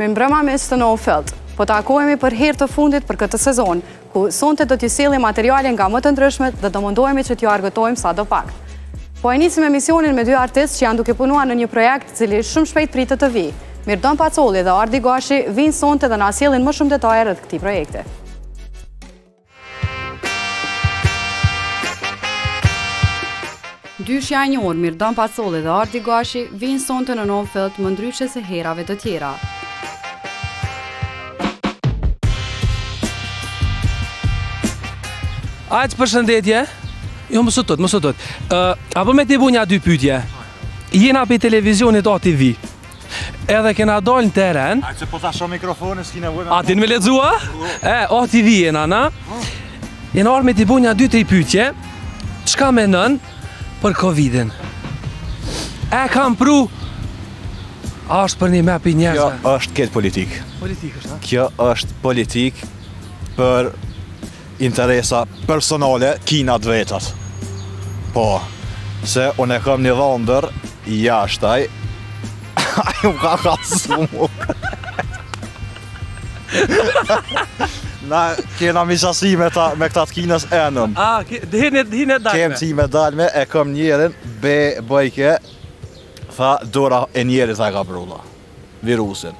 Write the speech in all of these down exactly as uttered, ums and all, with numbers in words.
me mbrëma mes të nou Filt. Po takohemi për herë të fundit për këtë sezon, ku sonte do t'i sillim materiale nga më të ndryshmet dhe do mundohemi që t'ju argëtojmë sa do pak. Po e nisim emisionin me dy artistë që janë duke punuar në një projekt cili shumë shpejt pritet të vi. Mirdon Pacolli dhe Ardi Gashi vinë sonte dhe na sjellin më shumë detaje rreth këtij projekti. Dyshja e njohur Mirdon Pacolli dhe Ardi Gashi vinë sonte në nou Filt më ndryshe se herave të tjera. Ajtë përshëndetje. Jo, më sotët, më sotët. Apo me t'i bu një dy pytje. Jena për televizionit A T V. Edhe kena dalë në teren. A që po ta shumë mikrofone, s'ki nevojë me... A ti në me lexua? E, A T V jena, na? Jena orë me t'i bu një dy tri pytje. Qka me nën për Covidin? E kam pru... A është për një me për njerëzve? Kjo është këtë politik. Politik është, ha? Kjo është politik për interesa personale kinat vetat. Po, se unë e kam një dhondër jashtaj, ajo ka kasu mu. Na kena misasi me këta të kinës enëm. A, hine dalme? Kem ti me dalme, e kam njerin, be bëjke, tha dora e njerit e ka brulla. Virusin.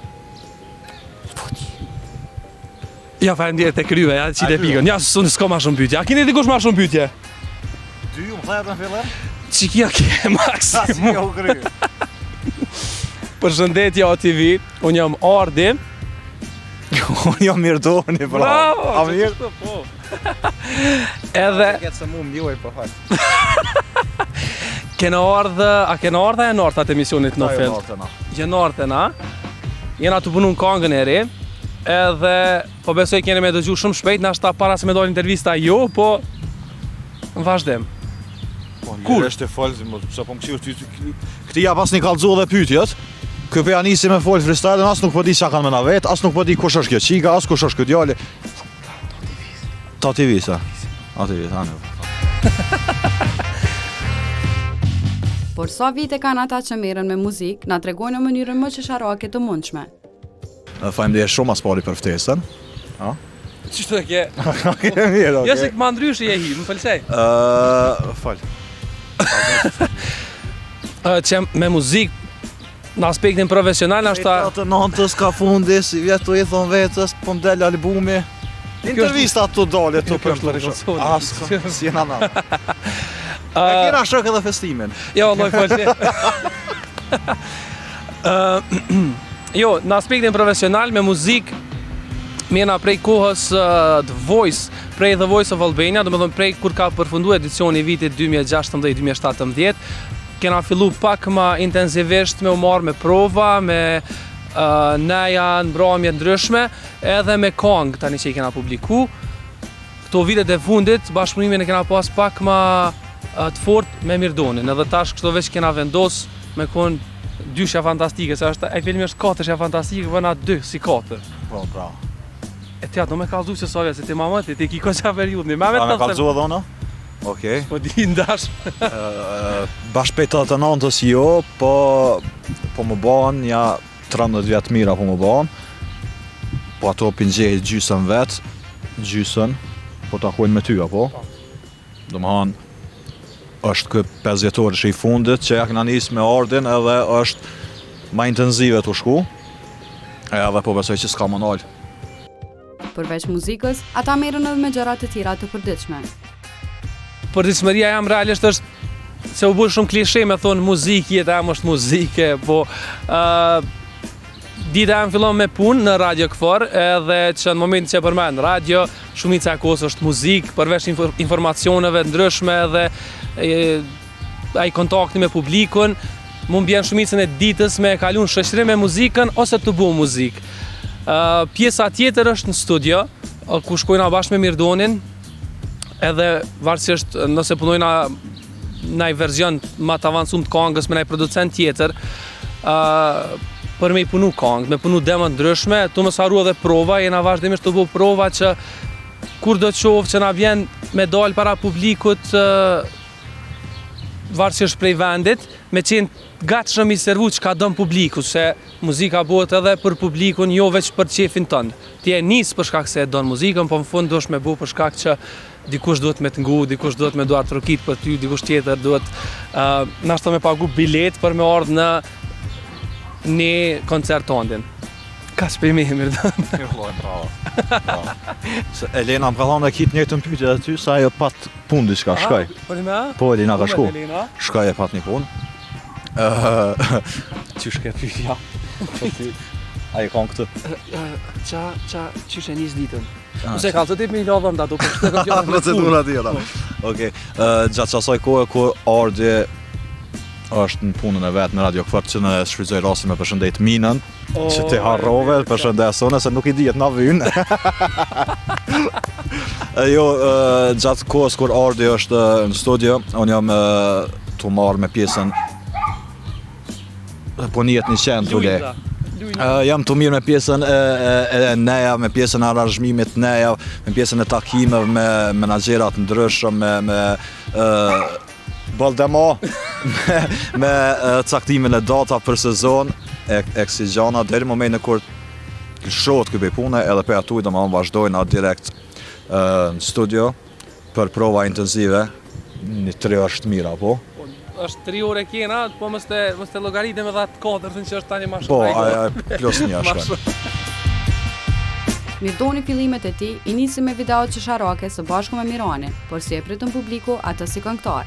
Ja, fa e ndjerë të kryve, ja, qile pikën. Ja, së s'ka ma shumë pytje. A kini dikush ma shumë pytje? Ty, më thajat në fillim? Qikia ke maksimum. Sa si u kry. Përshëndetje A T V, unë jam Ardi. Unë jam Mirdoni, bra. Bravo, A mirë? që po. Edhe... Këtë se mu më njoj për hajtë. Kena ardhë, a kena ardhë e nartë atë emisionit në Filt? Ta jo nartë, Je nartë, na. Jena të punu në kangën e ri. Edhe, po besoj kene me dëgju shumë shpejt, nashta para se me dojnë intervista jo, po... Në vazhdim. Po, njërë është e falë, pësa po më këshirë ty... Këti ja pas një kalëzu dhe pytjet. Këpë ja nisi me folë freestyle, asë nuk po di qa kanë me na vetë, asë nuk po di kush është kjo qika, asë kush është kjo djali. Ta T V, sa? A T V, ta në. Por sa vite kanë ata që merren me muzikë, na tregojnë në mënyrën më qesharake të mundshme. Faleminderit shumë as pari për ftesën. Ha? Qishtu e ke? Ke mirë, Jo se këma ndryshë je hi, më fëlsej. Fal. Që me muzikë, në aspektin profesional, në ashta... Të nëntës ka fundi, si vjetu i thonë vetës, po më del albumi. Intervista të dole të për shtë. Asko, si jena në. E kena shok edhe festimin. Jo, loj fëlsej. Jo, në aspektin profesional, me muzikë, mjena prej kohës The Voice, prej The Voice of Albania, do me dhëmë prej kur ka përfundu edicioni vitit dy mijë e gjashtëmbëdhjetë deri dy mijë e shtatëmbëdhjetë, kena fillu pak ma intensivisht me u marrë me prova, me uh, neja në bramje ndryshme, edhe me kong tani që i kena publiku. Këto vitet e fundit, bashkëpunimin e kena pas pak ma uh, të fort me Mirdonin, edhe tash kështu veç kena vendos me kon dyshja fantastike, se është, e filmi është katërshja fantastike, vëna dy si katër. Po, bra. E tja, do me kalzu se sovjet, se ti mamët, ti ki ko qa periudni. Me me kalzu edhe ona? Okej. Po di ndash. Bashkëpejta të nëntës jo, po po më banë, ja tridhjetë vjetë mira po më banë. Po ato pingjejt gjysën vetë, gjysën, po takojnë me ty, apo? Do më hanë, është kë pesë vjetorë që i fundit, që ja këna njësë me Ardin, edhe është ma intenzive të shku, edhe po besoj që s'ka më nalë. Përveç muzikës, ata merren edhe me gjëra të tjera të përditshme. Përditshmëria jam realisht është se u bërë shumë klishe me thonë muzikë, jeta jam është muzike, po uh, dita jam fillon me punë në Radio Këfor, edhe që në momentin që e përmen radio, shumica e kohës është muzikë, përveç informacioneve ndryshme edhe e, ai kontakti me publikun, mund bjen shumicën e ditës me e kalun shoqërim me muzikën ose të bu muzikë. Uh, pjesa tjetër është në studio, ku shkojna bashkë me Mirdonin, edhe varësisht nëse punojna në i verzion ma të avancum të kangës me në i producent tjetër, uh, për me i punu kangë, me punu demën ndryshme, tu më saru edhe prova, jena vazhdimisht të bu prova që kur do të qovë që na vjen me dalë para publikut, uh, varësisht prej vendit, me qenë gatshëm i servu që ka dëm publiku, se muzika bëhet edhe për publikun, jo veç për qefin tënd. Ti e nis për shkak se e don muzikën, po në fund duhesh me bu për shkak që dikush duhet me të ngu, dikush duhet me duar trokit për ty, dikush tjetër duhet uh, nashta me pagu bilet për me ardhë në një koncert tondin. Ka që për i me mirë dëmë. Mirë bravo. Se Elena më ka thonë e kitë njëtë në pyjtë edhe ty, sa ajo pat punë diçka, shkaj. Po një me? Po Elena ka shku. Shkaj e pat një punë. Qysh ke pyjtja? A i kam këtë? Qa, qa, qysh e njës ditën? Ose ka të tip me i lavëm da do për shtë kam gjallë me procedura tjera. Okej, gjatë qasaj kohë kur Ardi është në punën e vetë në Radio Kvart që në shfrytëzoj rastin me përshëndet Minën, që ti harrove, përshëndesone se nuk i dihet na vynë. Jo, gjatë kohës kur Ardi është në studio, unë jam të marrë me pjesën po njet një qenë të le. Jam të mirë me pjesën e neja, me pjesën e aranzhmimit neja, me pjesën e takimeve me menaxherat ndryshëm, me Baldema, me caktimin e data për sezon, eksigjana, deri momentin kur shohet ky bëj punë, edhe për atuj do më vazhdojnë direkt në studio për prova intensive, një tre është mirë apo? është tri ore kjena, po mos të llogaritem edhe atë katërtën që është tani më shumë. Po, aja plus një është. Mirdoni fillimet e tij i nisi me videot qesharake së bashku me Miranin, por si e pritën publiku atë si këngëtar.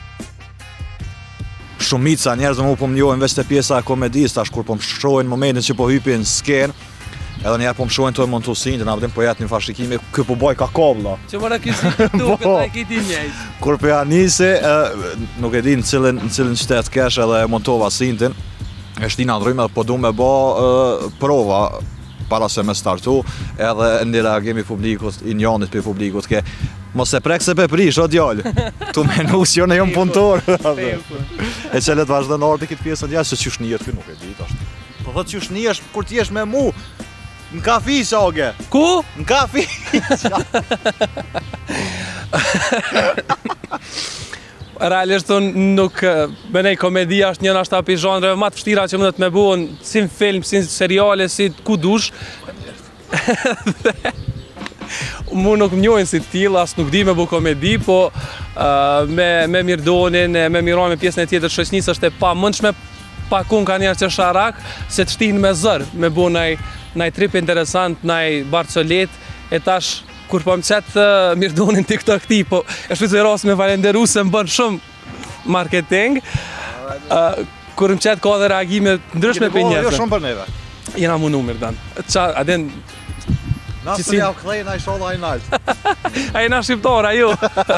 Shumica njerëz më po më njohin veç te pjesa e komedisë, tash kur po më shohin momentin që po hypin në skenë, edhe njerë po më shohin të montusin, të nga vëdim po jetë një fashikimi, kë po boj ka kabla. Që mëra kësi këtu, këtë e këti njejtë. Kur për ja nisi, nuk e di në cilin qytet kesh edhe e montova sintin, e shtina ndryme, po du me ba prova para se me startu, edhe në reagimi publikut, i njanit për publikut, ke mos e prek se pe prish, o djallë, tu menus jo në jom punëtor. E që letë vazhdo në arti këtë pjesën djallë, se qysh një jetë kë nuk e di, ashtë. Po dhe qysh një është kur t'jesh me mu, në kafi, shage. Ku? Në kafi. Realisht unë nuk, me nej komedia është njëna ashta për zhanreve ma të vështira që mëndet me buën, si në film, si në seriale, si ku dush. Mu nuk më njojnë si t'il, as nuk di me bu komedi, po me Mirdonin, me Miron, me pjesën e tjetër shoqënisë është e pa mëndshme, pa kun ka njerë që sharak, se të shtinë me zërë, me bu nëj trip interesant, nëj barcolet, e tash, kur po më qetë Mirdonin TikTok ti, po e shpizoj ras me falenderu se më bënë shumë marketing, kur më qetë ka dhe reagime ndryshme për njerëzë. Jo shumë për neve. Jena mu numër, Dan. Qa, adin... Nasë për javë klej, na i sholla i naltë. A i na shqiptora, jo.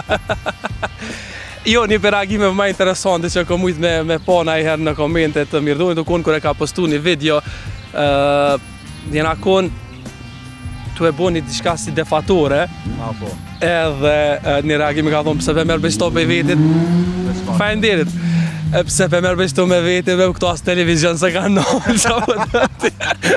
Jo, një për reagime më interesante që kom ujtë me po na i herë në komentet të Mirdonit, u konë kër e ka postu një video, jena konë të e bo një diçka si defatore, edhe një reagime ka thonë pëse pe merë bëjsto për vetit, falenderit, pëse pe merë bëjsto me vetit, me këto asë televizion se ka nëllë, që më të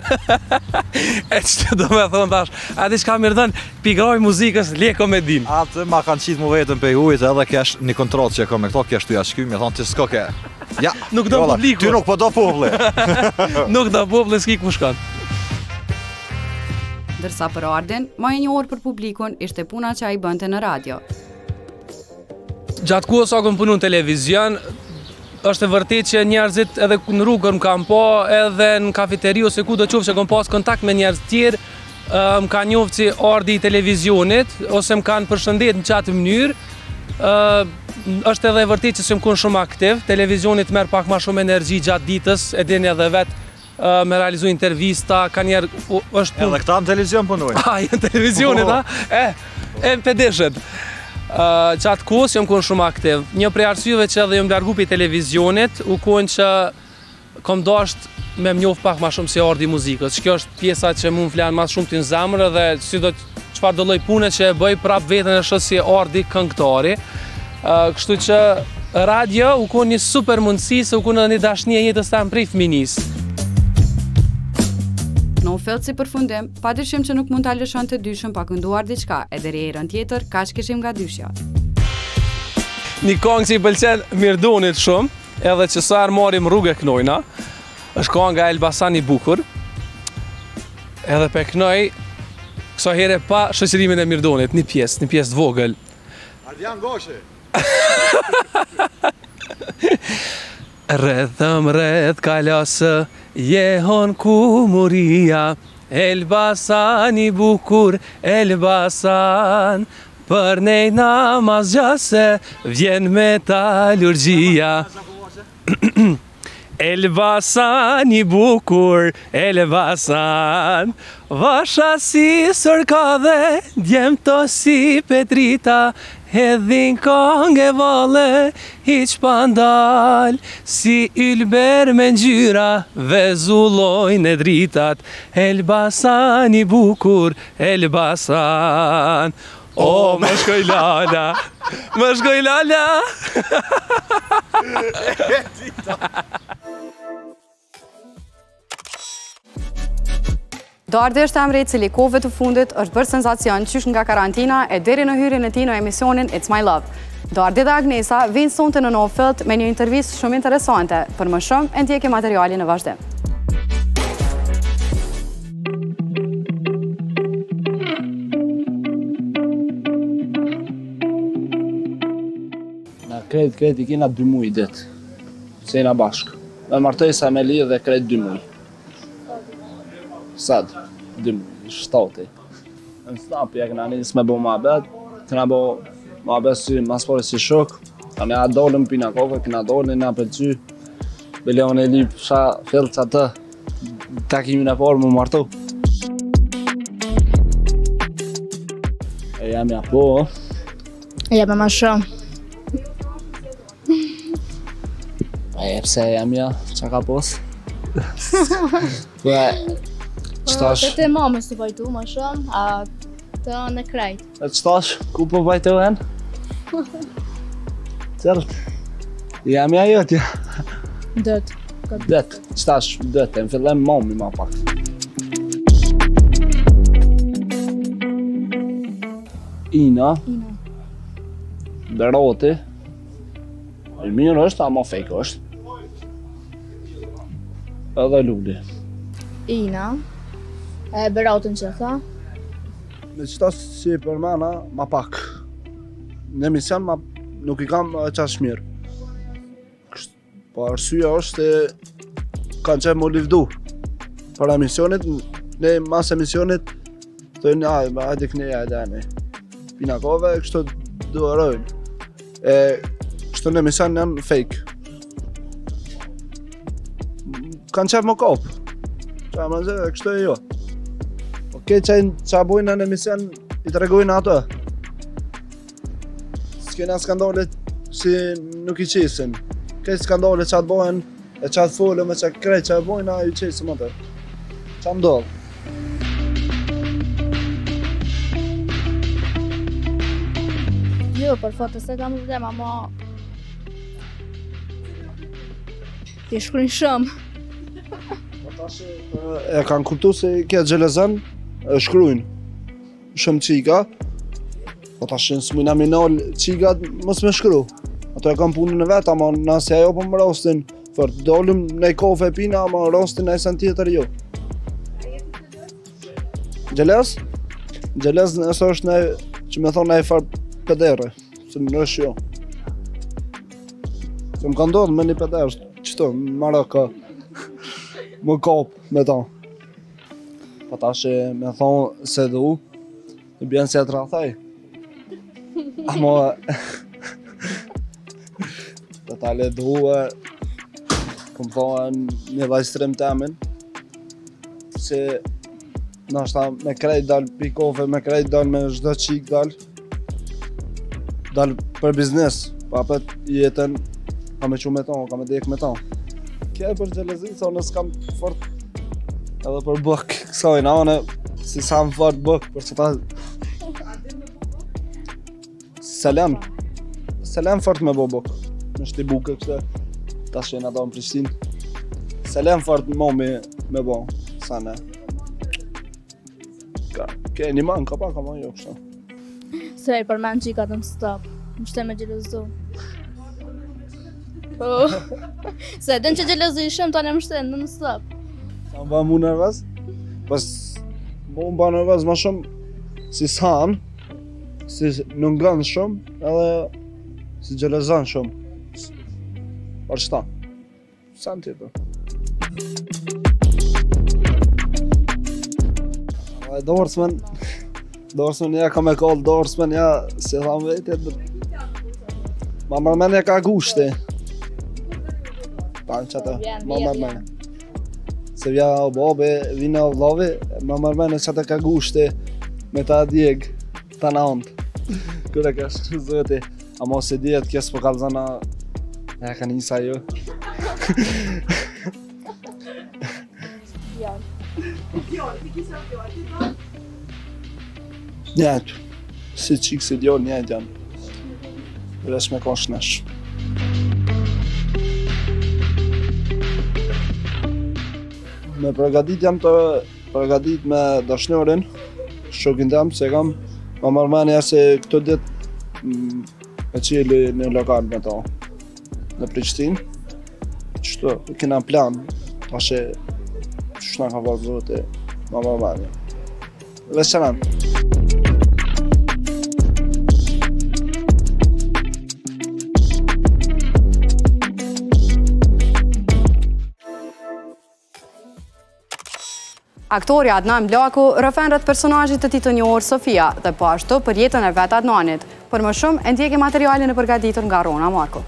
e që do me thonë tash, a diçka Mirdon, pigroj muzikës, le komedin. Atë ma kanë qitë mu vetën për ujtë, edhe kesh një kontrol që e kom me këto, kesh të jashky, me thonë të s'ko ke. Ja, nuk do publiku. Ty nuk po do publi. Nuk do publi, s'ki ku shkon. Dërsa për Ardin, ma e një orë për publikun ishte puna që a i bënte në radio. Gjatë kuo sa kom punu në televizion, është e vërtet që njerëzit edhe në rrugër më kam po, edhe në kafeteri ose ku do qofë që kom pas kontakt me njerëz tjerë, më ka njofë që Ardi i televizionit, ose më kanë përshëndet në qatë mënyrë, është edhe e vërtet që se më kun shumë aktiv, televizionit merë pak ma shumë energji gjatë ditës, e dini edhe vetë, me realizu intervista, ka njerë është punë. Edhe këta në televizion punojnë? A, në televizionit, a? E, e më pedeshet. Qatë kohës jëmë konë shumë aktiv. Një prej arsyeve që edhe jëmë largu për televizionit, u konë që kom dasht me më njofë pak ma shumë si Ardi muzikës. Që kjo është pjesa që mu më flanë ma shumë të në zemrë dhe si do qëfar do loj pune që e bëj prap vetën e shëtë si Ardi këngëtari. Kështu që radio u konë një super mundësi, se u konë edhe një dashnie jetës ta më prej fëminis. Në Filt si përfundim, pa dyshim që nuk mund të lëshon të dyshim pa kënduar diçka, e deri erën tjetër, ka që kishim nga dyshja. Një kongë që i pëlqen Mirdonit shumë, edhe që sa arë marim rrugë e knojna, është ka nga Elbasan i bukur, edhe pe knoj, kësa here pa shëqërimin e Mirdonit, një pjesë, një pjesë vogël. Ardian Goshe! Rrethëm rreth kalasë, jehon ku muria, Elbasan i bukur, Elbasan, për nej namaz gjase, vjen metalurgjia. Elbasan i bukur, Elbasan, vasha si sërkadhe, djem to si Petrita, hedhin kong e vale, hiq pandal, si ylber me ngjyra, vezullojnë e dritat, Elbasan i bukur, Elbasan. O, më shkoj lala, më shkoj lala. Dardi është emri i cili kohëve të fundit është bërë senzacion qysh nga karantina e deri në hyrjen e tij në emisionin It's My Love. Dardi dhe Agnesa vinë sonte në Filt me një intervistë shumë interesante. Për më shumë, e ndjeki materialin në vazhdim. Na krejt, krejt i kena dy muj dit, se jena bashkë. Me martesa me li dhe krejt dy muj. Sad, dy muj, shtati. Në snapi e këna njës me bo ma bet, këna bo ma bet si maspore si shok, këna ja dolëm pina kove, këna dolën nga pëlqy, Beleon e li pësha Filt që atë, takimin e parë më martu. E jam ja po, E jam e ma shumë. e pse jam ja, qa ka pos? Qëtash? Të të mamës të vajtu ma shumë, a të në krejt. E qëtash, ku po vajtohen? Qërt, jam ja jëtja. Dët. Dët, qëtash, dët, e më fillem mami ma pak. Ina, Ina. Beroti, e mirë është, ama fake është. Edhe Luli. Ina. E Beratën që tha. Në qëta si për mana, ma pak. Në emision ma nuk i kam qash mirë. Po arsyeja është e kanë qenë më livdu. Për emisionit, ne mas emisionit, të një ajë, ajde këneja e dene. Pina kove, kështu duherojnë. E kështu në emision janë fake. Kanë qenë më kopë. Qa më zhe, kështu e jo. Oke, qa bojnë në emision, i të regojnë ato. S'kena skandalet si nuk i qesin. Këtë skandalet që atë bojnë, e që atë folëm, e që krejt që atë bojnë, a i qesim atë. Qa ndodhë? Jo, për foto se kam vdem, ama... Ti shkruajnë shumë. E kanë kuptu se kja gjelezën, e shkrujnë. Shumë qika. Po tash s'mujna mi nal qikat, mos me shkru. Ato e kam punën e vetë, ama nëse ajo po më rostin, fort dolim në i kofe pina, ama rostin në i sen tjetër jo. Gjelez? Gjelez nëse është në, që me thonë në i farë pedere, se më nëshë jo. Se më ka ndodhë me një pederë, qëto, në Maraka, më kopë me ta. Po tash me thonë se du, i bjenë si e të rathaj. Amo... Të tale du e... Këm thonë një vajstrim temin, se... Nashta me krejt dal pikove, me krejt dal me çdo qik dal. Dal për biznes, pa apet jetën, ka me qu me ton, ka me dek me ton. Kje për gjelezi, sa nësë kam fort edhe për bëk, kësaj në anë, si sa më fort bëk, për që ta... Selem, selem fort me bo bëk, në shti buke kështë, ta shenë ato në Prishtinë. Selem fort mo me, me bo, sa ne. Ka, ke një manë, ka pa, ka ma jo kështë. Se i përmen qikat në stop, më shte me gjelëzu. Po. Se den që gjelozishëm tonë më shtren në stop. Sa më ba mu nervaz? Pas mu më ba nervaz ma shumë si s'han, si nuk ngën shumë, edhe si gjelozan shumë. Për shta. Sa në tjetër. E dorsmen, dorsmen ja ka me kallë dorsmen, ja, si thamë vetë, ma mërmen ja ka gushti. Ta në qëtë, ma mërmen. Se vja o babi, vina o vlavi, ma mërmen e qëtë ka gushti, me ta djeg, ta në ondë. Kure ka shtu zëti, a mos e djetë kjesë për kalzana, e ka njësa jo. Njëtë, si qikë si djo njëtë janë, vesh me ka shnesh. Me përgatit jam të përgatit me dashnorin, shokin tem, se kam ma marrmenja se këto dit e qeli në lokal me ta, në Prishtinë. Qëto, kena plan, ashe qëshna ka vazhdojt e ma marrmenja. Veçanan. Aktori Adnan Blaku rëfen rrët personazhit të tij të njohur Sofia dhe po ashtu për jetën e vet Adnanit. Për më shumë e ndjeki materialin e përgatitur nga Rona Marko.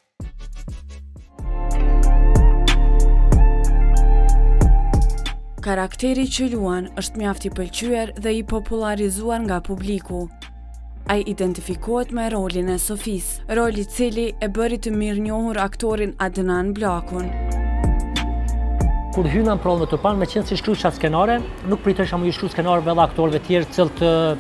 Karakteri që luan është mjaft i pëlqyer dhe i popularizuar nga publiku. Ai identifikohet me rolin e Sofis, roli i cili e bëri të mirënjohur aktorin Adnan Blakun. Kur hyna në prollën të panë, me qenë si shkruajsha skenare, nuk pritesha mu i shkruaj skenarëve dhe aktorëve tjerë cilët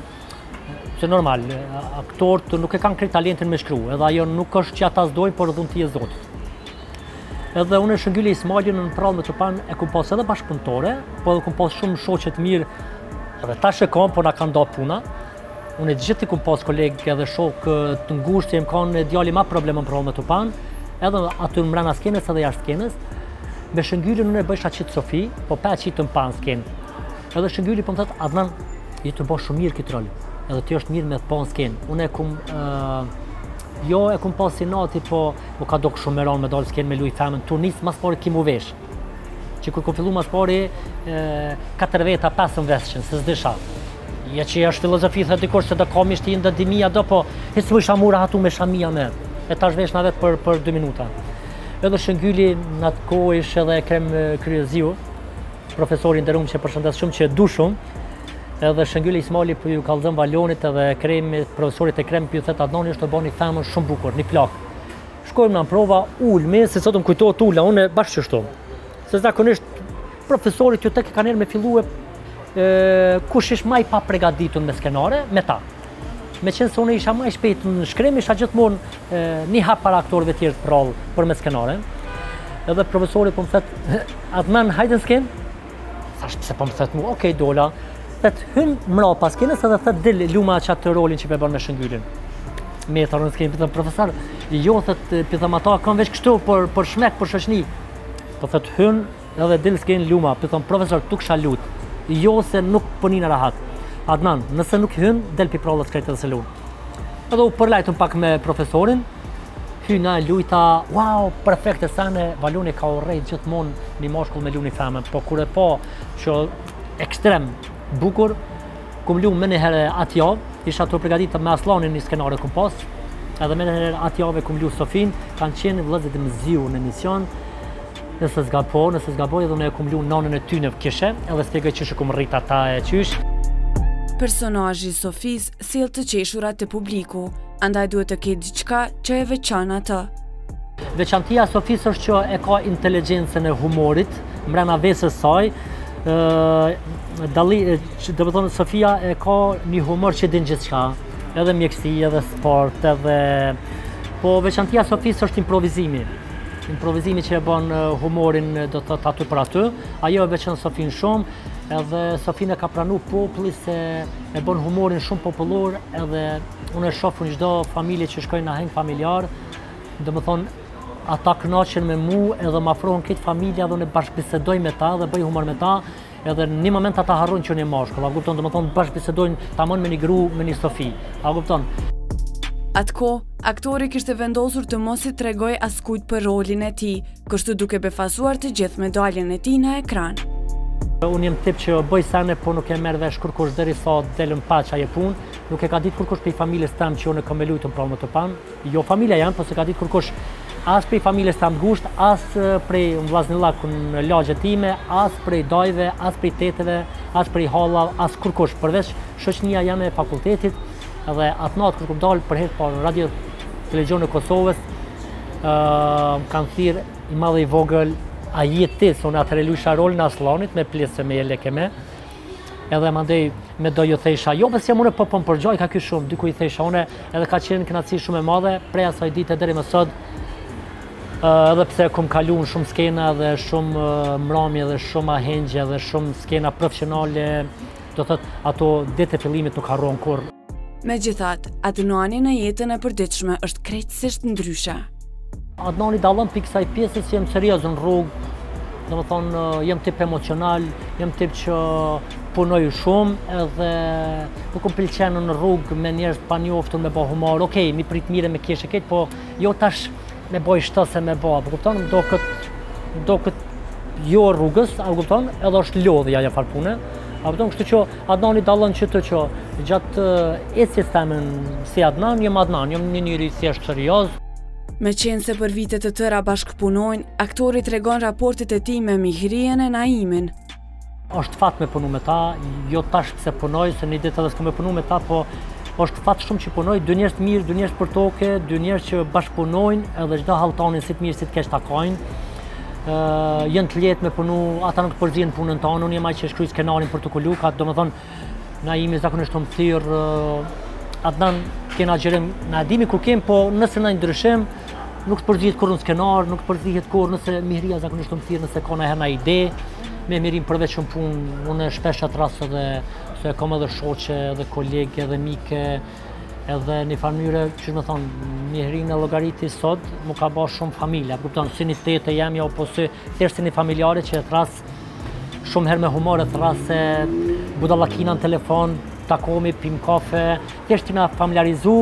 se normal, aktorët nuk e kanë krejt talentin me shkru, edhe ajo nuk është që ata s'dojnë, por dhunti e Zotit. Edhe unë e Shëngjylli Ismailin në prollën të panë e kum pas edhe bashkëpunëtore, po edhe kum pas shumë shoqe të mirë, edhe tash e kam, por na kanë nda puna. Unë e gjithë i kum pas kolegë edhe shokë të ngushtë që më kanë djali ma problem në prollën të panë, edhe aty mbrana skenës edhe jashtë skenës. Me Shëngjyllin unë e bëjsha qitë Sofi, po pa qitë në panë skenë. Edhe Shëngjylli po më thëtë, Adnan, ju të bësh shumë mirë këtë rol, edhe ti është mirë me të panë skenë. Unë e kum, uh, jo e kum pas si nati, po u ka do shumë me ranë me dalë skenë me luj femën, turnisë mas pari ki mu vesh. Që kur ku fillu mas pari, katër veta, pesën veshën, se s'disha. Ja që është filozofi, thë dikur se do kam ishtë i ndë dimia do, po hisë më shamura hatu me shamia me. E tash vesh na vetë për, për dy minuta. Edhe Shëngjylli në atë kohë ishë edhe Krem Kryeziu, profesori nderuar që përshëndes shumë që e du shumë. Edhe Shëngjylli Ismaili për ju kallëzën valonit edhe Kremi, profesorit e Krem, për ju thetë Adnani është të bani femën shumë bukur, një plak. Shkojmë në prova ulme, se sot më kujtohet ula, unë bashkë qështu. Se zakonisht profesorit ju tek e kanë erë me fillu e kush ish maj pa pregaditur me skenare, me ta. Me qenë se unë isha ma i shpejt në shkrim, isha gjithmonë një hap para aktorëve tjerë të prallë për me skenare. Edhe profesori po më thetë, Adnan, hajde në skenë? Thash pse po më thetë mu, okej, dola. Thetë, hynë mra pas skenës edhe thetë dil luma qatë rolin që pe bërë me Shëngjyllin. Me tharë në skenë, pëtëm profesor, jo, thetë, pëtëm ata kam veç kështu për, për shmek, për shoqni. Po thetë, hynë edhe dil skenë luma, pëtëm profesor, tu kësha lut. Jo se nuk përnina rahat. Adnan, nëse nuk hynë, del pi prallët krejtë dhe se lunë. Edhe u përlajtëm pak me profesorin, hyna e lujta, wow, perfekte sene, valoni ka urrejt gjithmonë një mashkull me lu një femën, po kur e po që ekstrem bukur, kum lu me një herë atë javë, isha të përgatitë me Aslanin një skenare kum pas, edhe me një herë atë javë kum lu Sofin, kanë qenë vëllezërit e mëziu në emision, nëse zgapo, nëse zgaboj edhe ne kum lu nanën e ty në kishe, edhe spjegoj qysh kum rrit ata e qysh. Personazhi Sofis sjell të qeshurat të publiku, andaj duhet të ketë diçka që e veçan atë. Veçantia e Sofis është që e ka inteligjencën e humorit, mbrana vesës saj. Dalli, do të thonë Sofia e ka një humor që din gjithçka, edhe mjekësi, edhe sport, edhe po veçantia e Sofis është improvizimi. Improvizimi që e bën humorin do të thotë aty për aty, ajo e veçan Sofin shumë. Edhe Sofina ka pranu populli se e bën humorin shumë popullor, edhe unë e shoh në çdo familje që shkojnë në heng familjar, do të thonë ata kënaqen me mu edhe më afrohen këtë familja dhe unë bashkëbisedoj me ta dhe bëj humor me ta, edhe në një moment ata harrojnë që unë jam mashkull, a kupton, domethënë bashkëbisedojnë tamam me një gru, me një Sofi, a kupton. Atko, aktori kishte vendosur të mos i tregoj askujt për rolin e tij, kështu duke befasuar të gjithë me daljen e tij në ekran. Unë jem tip që bëj sene, po nuk e merr vesh kurkush derisa delëm paç ajo punë, nuk e ka ditë kurkush prej familjes tam që unë kam lujtur pra më të pan, jo familja jam, po se ka ditë kurkush as prej familjes tam të gusht, as prej vllaznillakun në lagjet time, as prej dajve, as prej teteve, as prej halla, as kurkush, përveç shoqënia jame e fakultetit. Edhe atë natë kërë këmë dalë për herë parë në radio televizion e Kosovës, uh, më kanë thirë i madhe i vogël, a jetë ti, së unë atër e lusha rolin në Aslanit, me plesë me jeleke me, edhe më ndej me do ju thesha, jo pësë jam une po pëm përgjoj, ka kjo shumë, dyku i thesha une, edhe ka qenë kënaqësi shumë e madhe, prej asaj dite deri më sot, uh, edhe pse kom kalu në shumë skena dhe shumë uh, mramje dhe shumë ahengje dhe shumë skena profesionale, do thot ato ditë e fillimit nuk harron kur. Megjithatë, Adnani në jetën e përditshme është krejtësisht ndryshe. Adnani dallon pikë kësaj pjesës që jem serioz në rrugë, domethënë jem tip emocional, jem tip që punoj shumë edhe nuk më pëlqen në rrugë me njerëz pa njoftur me bë humor. Okej, mi prit mirë me kesh e këtë, po jo tash me bëj shtose me bë, po kupton? Do kët do kët jo rrugës, a kupton? Edhe është lodhja ja fal pune. A kupton, kështu që Adnani dallon që të që gjatë ecjes time si Adnan, jam Adnan, jam një njeri thjesht serioz. Me qenë se për vite të tëra bashkëpunojnë, aktori tregon raportet e tij me Mihrien e Naimin. Është fat me punu me ta, jo tash pse punoj, se një ditë edhe s'kam me punu me ta, po është fat shumë që punoj, dy njerëz të mirë, dy njerëz për toke, dy njerëz që bashkëpunojnë edhe çdo halltanin si të mirë si të keq takojnë. Uh, jenë të letë me punu, ata nuk të përzihen punën tonë, unë jem ai që shkruaj skenarin për të kulu, ka domethënë Naimi zakonisht më thirr, uh, Adnan kena xhirim, na dimi ku kem, po nëse na ndryshim, nuk të përzihet kur në skenar, nuk të përzihet kur, nëse Mihria zakonisht më thirr nëse ka ndonjëherë na ide, me Mirin përveç shumë punë, unë shpesh atë rast edhe se kam edhe shoqe, edhe kolegë, edhe mike, edhe një farë që më thonë, Mihrin e llogariti sot, mu ka ba shumë familja, kupton, si një tete jam, jo, po si thjesht si një familjare që e thras shumë herë me humor, e thras se budallakina në telefon, takomi, pim kafe, thjesht ti me familiarizu,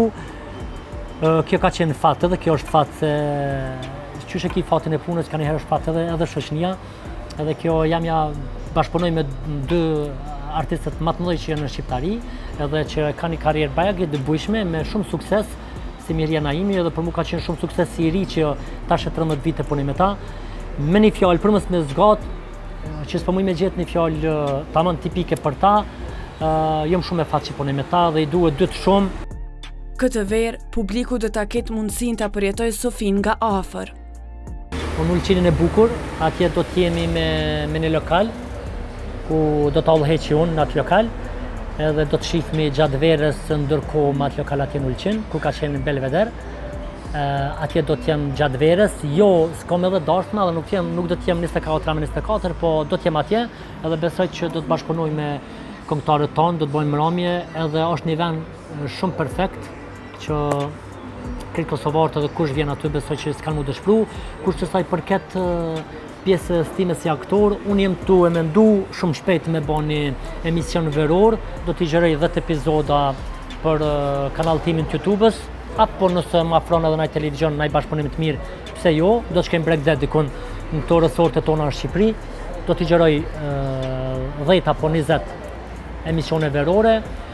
kjo ka qenë fat, edhe kjo është fat, se qysh e ki fatin e punës, ka një herë është fat edhe, edhe shoqënia, edhe kjo jam ja bashkëpunoj me dy artistët më të mëdhenj që janë në shqiptari, edhe që kanë një karrierë bajagi të bujshme me shumë sukses, si Mihria Naimi, edhe për mua ka qenë shumë sukses si i ri që tash e tridhjetë vite punoj me ta. Me një fjalë përmes me zgat, që s'po muj me gjetë një fjalë tamam tipike për ta, jam shumë e fat që punoj me ta dhe i duhet dytë shumë. Këtë verë, publiku do ta ketë mundësinë ta përjetojë Sofin nga afër. Unë ulqinin e bukur, atje do të jemi me, me një lokal, ku do të allëheqi unë në atë lokal, edhe do të shifmi gjatë verës ndërkohë me atë lokal atje në Ulqin, ku ka qenë në Belveder. Uh, atje do të jem gjatë verës, jo, s'kom edhe dashma, dhe nuk, jem, nuk do të jem njëzet e katër me njëzet e katër, po do të jem atje, edhe besoj që do të bashkëpunoj me këngëtarët tonë, do të bëjmë mramje, edhe është një vend shumë perfekt, që krejt kosovarët edhe kush vjen aty besoj që s'kan mu dëshpru, kush që saj përket uh, pjesës time si aktor, unë jem tu e mendu shumë shpejt me bo një emision veror, do t'i gjeroj dhjetë epizoda për uh, kanal timin të YouTube-ës, apo nëse më afron edhe naj televizion, naj bashkëpunim të mirë, pse jo, do të shkem brek det dikun në këto resorte tona në Shqipëri, do t'i gjeroj uh, dhjetë apo njëzet emisione verore.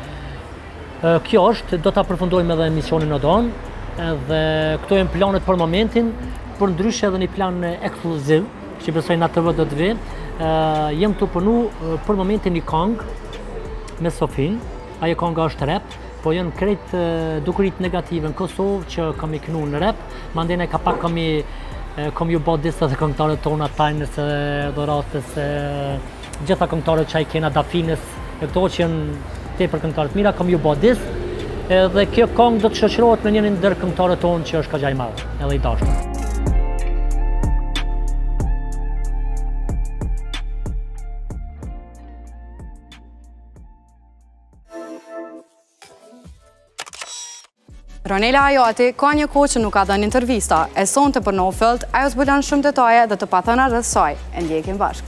Uh, kjo është, do t'a përfundojmë edhe emisionin Odon, edhe këto jenë planet për momentin, për ndryshe edhe një plan ekskluziv, që besoj në T V do të vi, uh, jem të punu uh, për momentin një kongë me Sofin, ajo konga është rap, po janë krejt uh, dukurit negative në Kosovë që kam i kënu në rap, mandene ka pak kam i uh, kam ju bot disa dhe këngëtarët tona tajnës e dhoratës, uh, gjitha këngëtarët që a i kena Dafinës, e këto që janë te për këngëtarët mira, kam ju bot disë, edhe kjo kongë do të shoqërohet me njërin ndër këngëtarët tonë që është ka gjaj madhe, edhe i dashur. Ronela Hajati ka një kohë që nuk ka dhënë intervista, e sonte për No Filt, ajo zbulon shumë detaje dhe të pathëna rreth saj. E ndjekim bashkë.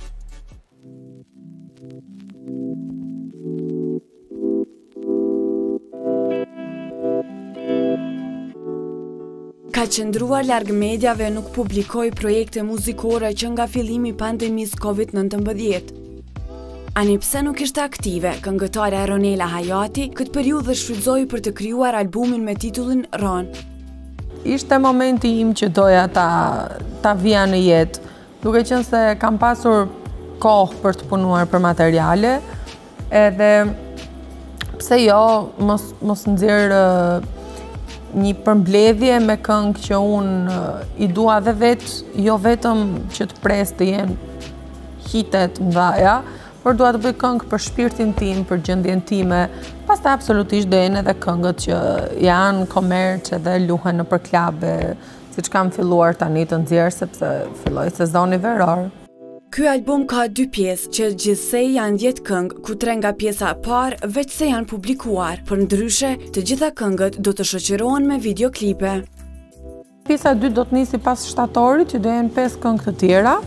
Ka qëndruar larg medjave, nuk publikoi projekte muzikore që nga fillimi i pandemisë Covid nëntëmbëdhjetë. Ani pse nuk ishte aktive, këngëtarja Ronela Hajati këtë periudhë shfrytëzoi për të krijuar albumin me titullin Ron. Ishte momenti im që doja ta, ta vija në jetë, duke qenë se kam pasur kohë për të punuar për materiale, edhe pse jo, mos, mos nxjerr një përmbledhje me këngë që unë i dua dhe vetë, jo vetëm që të pres të jenë hitet mdhaja, por dua të bëj këngë për shpirtin tim, për gjendjen time. Pastaj absolutisht do jenë edhe këngët që janë komerç edhe luhen nëpër klabe, siç kam filluar tani të nxjerr sepse filloi sezoni veror. Ky album ka dy pjesë që gjithsej janë dhjetë këngë, ku tre nga pjesa e parë veç se janë publikuar, por ndryshe të gjitha këngët do të shoqërohen me videoklipe. Pjesa e dytë do të nisi pas shtatorit, që do jenë pesë këngë të tjera.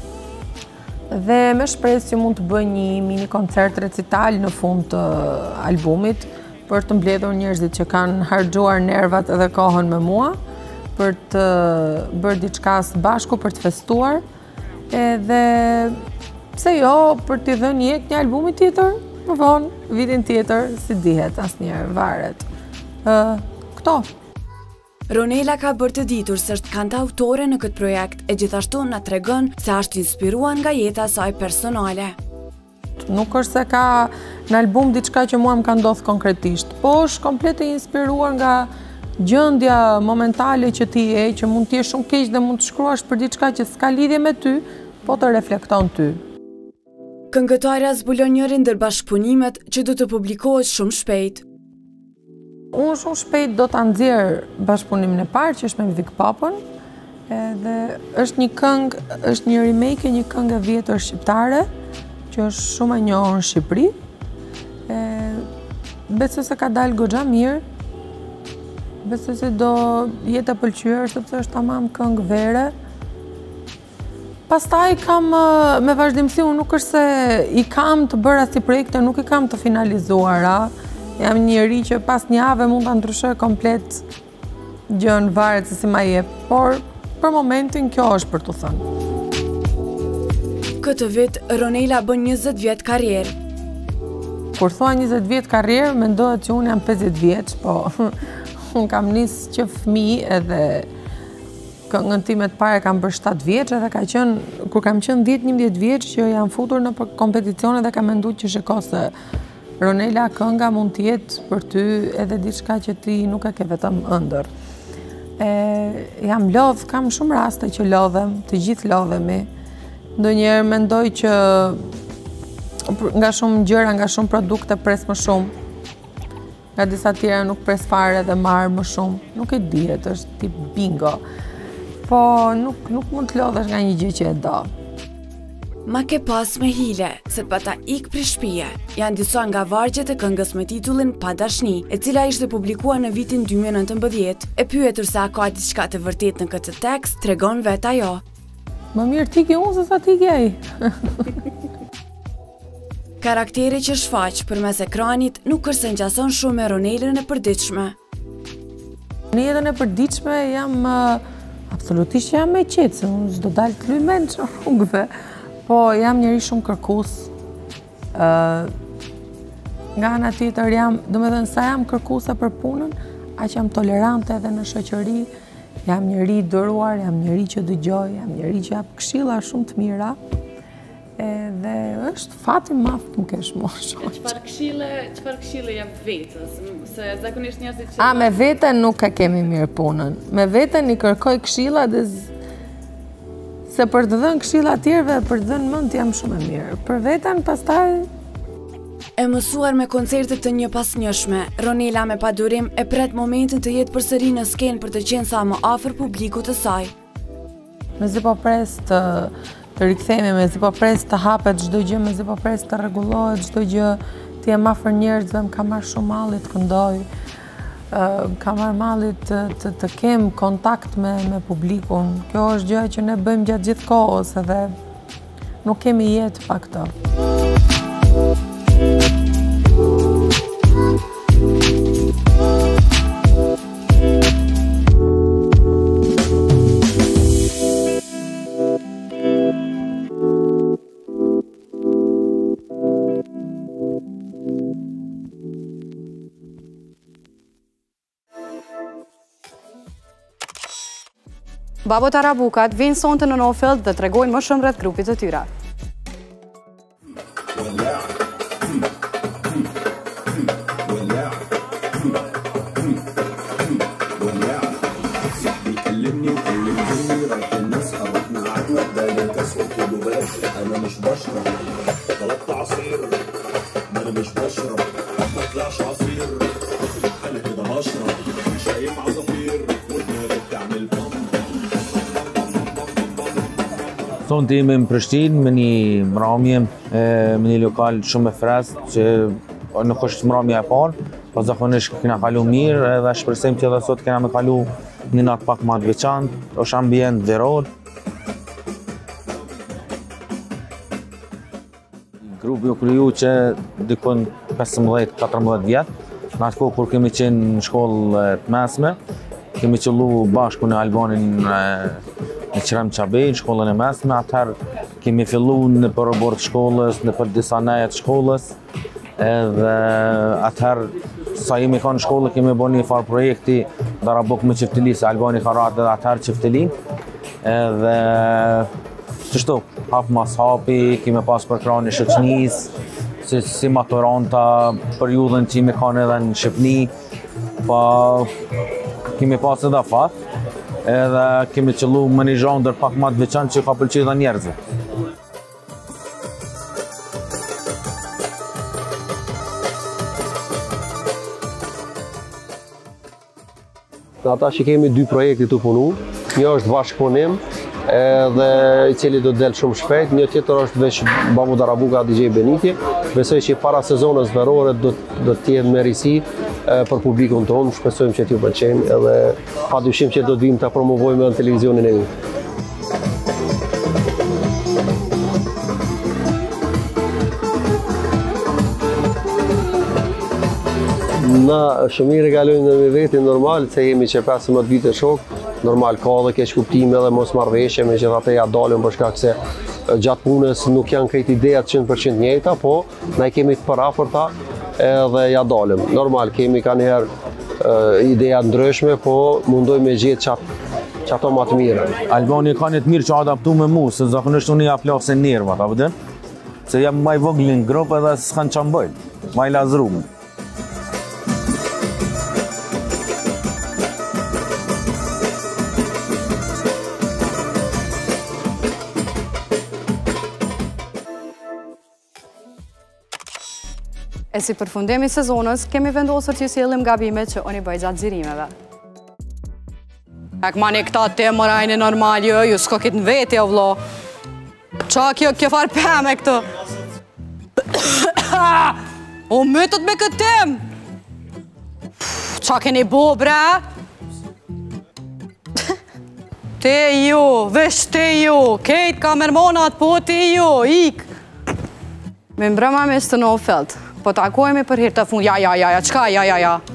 Dhe me shpresë që mund të bëj një mini koncert recital në fund të albumit për të mbledhur njerëzit që kanë harxhuar nervat edhe kohën me mua, për të bërë diçka së bashku, për të festuar, edhe pse jo, për t'i dhënë jetë një albumi tjetër, më vonë, vitin tjetër, si dihet asnjëherë, varet. Uh, këto. Ronela ka bërë të ditur se është kantautore në këtë projekt e gjithashtu na tregon se është inspiruar nga jeta e saj personale. Nuk është se ka në album diçka që mua më ka ndodhur konkretisht, po është komplet e inspiruar nga gjendja momentale që ti je, që mund të jesh shumë keq dhe mund të shkruash për diçka që s'ka lidhje me ty, po të reflekton ty. Këngëtarja zbulon njërin ndër bashkëpunimet që do të publikohet shumë shpejt. Unë shumë shpejt do të nxjerr bashkëpunimin e parë, që është me Vik Papën, edhe është një këngë, është një remake e një këngë e vjetër shqiptare, që është shumë e njohur në Shqipëri. E, besoj se ka dalë goxha mirë, besoj se do jetë e pëlqyer sepse është tamam këngë vere. Pastaj kam me vazhdimsi, unë nuk është se i kam të bëra si projekte, nuk i kam të finalizuara. Jam njëri që pas një javë mund ta ndryshoj komplet gjën, varet se si ma jep, por për momentin kjo është për t'u thënë. Këtë vit Ronela bën njëzet vjet karrierë. Kur thua njëzet vjet karrierë, mendohet që unë jam pesëdhjetë vjeç, po unë kam nis që fëmijë edhe këngën time të parë kam bërë shtatë vjeç, edhe ka qenë kur kam qenë dhjetë njëmbëdhjetë vjeç që jam futur në kompeticione dhe kam menduar që shiko se Ronela, kënga mund të jetë për ty edhe diçka që ti nuk e ke vetëm ëndër. E, jam lodh, kam shumë raste që lodhem, të gjithë lodhemi. Ndonjëherë mendoj që nga shumë gjëra, nga shumë produkte pres më shumë. Nga disa tjera nuk pres fare dhe marr më shumë. Nuk e dihet, është tip bingo. Po nuk, nuk mund të lodhesh nga një gjë që e do. Ma ke pas me hile, se pata ik për shpije, janë disa nga vargjet e këngës me titullin Pa dashni, e cila ishte publikuar në vitin dy mijë e nëntëmbëdhjetë. E pyetur se a ka diçka të vërtet në këtë tekst, tregon vetë ajo. Më mirë ti ke unë se sa ti ke ai. Karakteri që shfaq përmes ekranit nuk është se ngjason shumë me Ronelën e përditshme. Në jetën e përditshme jam uh, absolutisht jam me qetë, se unë s'do dalë të luj mend në rrugëve. Po jam njëri shumë kërkues. Uh, nga ana tjetër jam, domethënë sa jam kërkuese për punën, aq jam tolerante edhe në shoqëri. Jam njëri i duruar, jam njëri që dëgjoj, jam njëri që jap këshilla shumë të mira. Edhe është fati madh të më kesh mua shoq. Çfarë këshille, çfarë këshille jap vetës? Se zakonisht njerëzit që A me veten nuk e kemi mirë punën. Me veten i kërkoj këshilla dhe se për të dhënë këshilla tjerëve, për të dhënë mend jam shumë e mirë. Për veten pastaj E mësuar me koncertet të një pas njëshme, Ronela me padurim e pret momentin të jetë përsëri në skenë për të qenë sa më afër publikut të saj. Mezi po pres të, të rikthehemi, mezi po pres të hapet çdo gjë, mezi po pres të rregullohet çdo gjë, të jem afër njerëzve, më ka marrë shumë malli të këndoj. ka marrë mallit të, të, të kem kontakt me, me publikun. Kjo është gjë që ne bëjmë gjatë gjithë kohës edhe nuk kemi jetë pa këto. Babot Arabukat vinë sonte në Filt dhe tregojnë më shumë rreth grupit të tyre. Sonte jemi në Prishtinë me një mramje, me një lokal shumë e freskët që nuk është mramja e parë, po zakonisht kena kalu mirë edhe shpresojmë që edhe sot kena me kalu një natë pak më të veçantë, është ambient veror. Grupi u kriju që dikon pesëmbëdhjetë katërmbëdhjetë vjet, në atë kohë kur kemi qenë në shkollë të mesme, kemi qëllu bashku në Albanin në Qrem Qabej, në shkollën e mesme, atëherë kemi fillu në për bord shkollës, në për disa nejet shkollës, edhe atëherë sa jemi ka në shkollë kemi bo një farë projekti darabok me qiftili, se Albani ka ratë edhe atëherë qiftili, edhe qështu, hap mas hapi, kemi pas për krani shëqnis, si, si maturanta, periudhën që jemi kanë edhe në Shqipni, pa kemi pas edhe fatë, edhe kemi qëllu më një zhondër pak ma të veçantë që ka pëlqy dhe njerëzit. Në ata që kemi dy projekte të punu, një është bashkëpunim, edhe i cili do të del shumë shpejt, një tjetër është veç Babot Arabuka D J Beniti. Besoj që para sezonës verore do të jetë merisi për publikun tonë, shpresojmë që t'ju pëlqejnë edhe padyshim që do të vim të promovojmë në televizionin e ju. Na shumë i regalojnë në vetin normal, se jemi që pesëmbëdhjetë vite shok, normal ka dhe keq kuptime dhe mos marrëveshje, me që atë ja dalën për shkak se gjatë punës nuk janë krejt idejat qënë përqind njëjta, po na i kemi të parafërta edhe ja dalëm. Normal kemi ka njëherë ideja ndryshme, po mundoj me gjithë qatë që ato ma të mire. Albani ka një të mirë që adaptu me mu, se zakonisht unë ja plasin njerëva, ta vëdën? Se jam maj voglin grupë edhe s'kan që mbëjnë, maj lazrume. E si përfundimi sezonës, kemi vendosur që sjellim gabimet që unë i bëj gjatë xhirimeve. Ek mani këta temërajnë normal, jo, ju s'ko kitë në veti, o vlo. Qa kjo, kjo farë pëme këtë? O mëtët me këtë tem! Qa keni bo, bre? Te ju, vesh te ju, kejt kamermonat, po te ju, ik! Me mbrëma me së të në Filt. Po takojemi për hirë të fund, ja, ja, ja, ja, qka, ja, ja, ja.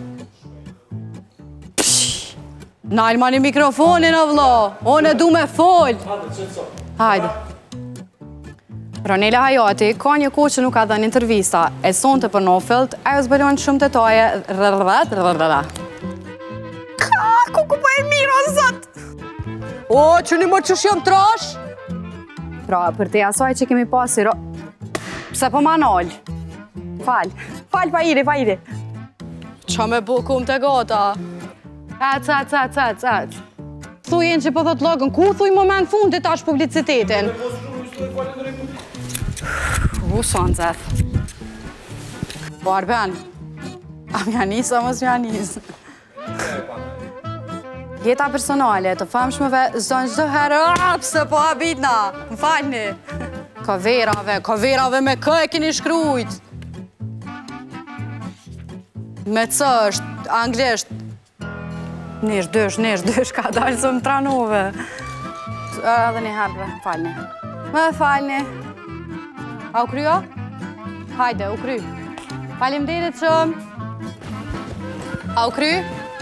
Psh, nalma një mikrofonin, o vlo, unë e du me fol. Hajde. Ronela Hajati ka një kohë që nuk ka dhe një intervista, e sonte për në Filt, ajo zbërion shumë detaje, rrrrrat, rrrrrat. Ka, ku ku po e mirë, o zot. O, që një më që shumë trash. Pra, për te asaj që kemi pasir, pse po ma nalë. Falj, falj pa iri, pa iri. Qa me bukum të gota? Ec, ec, ec, ec, ec. Thujen që po thot logën, ku thuj moment fundit tash publicitetin? U, son zeth. Po Arben, a mja njësë, a mos mja njësë. Jeta personale të famshmeve zonë gjdo herë, pse po habitna, më falni. Kaverave, kaverave me kë e keni shkrujt. Me c është, anglisht, Nesh, dysh, nesh, dysh, ka dalë së më tranove. Edhe një herë, falni. Më falni. A u kryo? Hajde, u kry. Faleminderit shumë. A u kry?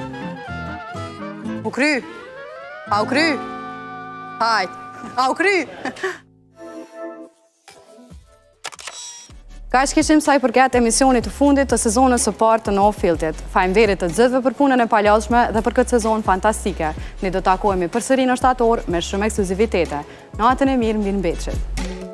U kry? A u kry? Hajde. A u kry? Kaq kishim sa i përket emisionit të fundit të sezonës së parë të No Filtit. Faleminderit të gjithëve për punën e palashme dhe për këtë sezon fantastike. Ne do takohemi përsëri në shtator me shumë ekskluzivitete. Natën e mirë mbi Beqit.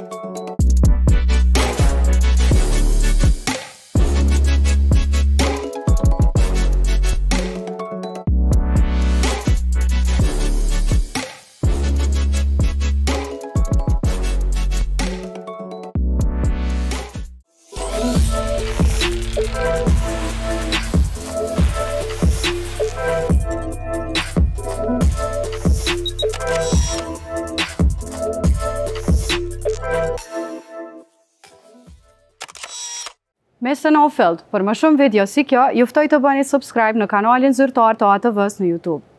Me së No Filt, për më shumë video si kjo, juftoj të bëni subscribe në kanalin zyrtar të A T V-s në YouTube.